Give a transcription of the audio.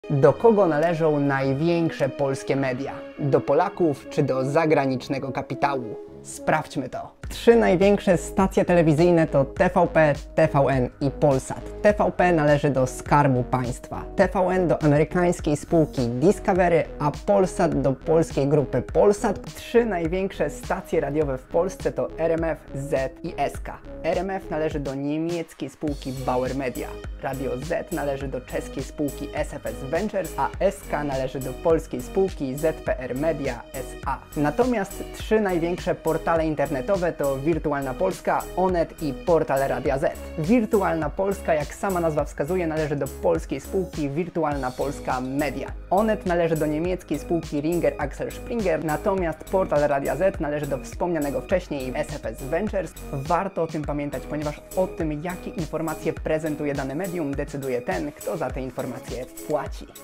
Do kogo należą największe polskie media? Do Polaków czy do zagranicznego kapitału? Sprawdźmy to. 3 największe stacje telewizyjne to TVP, TVN i Polsat. TVP należy do Skarbu Państwa, TVN do amerykańskiej spółki Discovery, a Polsat do polskiej grupy Polsat. 3 największe stacje radiowe w Polsce to RMF, Z i SK. RMF należy do niemieckiej spółki Bauer Media, Radio Z należy do czeskiej spółki SFS Ventures, a SK należy do polskiej spółki ZPR Media SA. Natomiast 3 największe portale internetowe to Wirtualna Polska, Onet i portal Radia Z. Wirtualna Polska, jak sama nazwa wskazuje, należy do polskiej spółki Wirtualna Polska Media. Onet należy do niemieckiej spółki Ringer Axel Springer, natomiast portal Radia Z należy do wspomnianego wcześniej SFS Ventures. Warto o tym pamiętać, ponieważ o tym, jakie informacje prezentuje dane medium, decyduje ten, kto za te informacje płaci.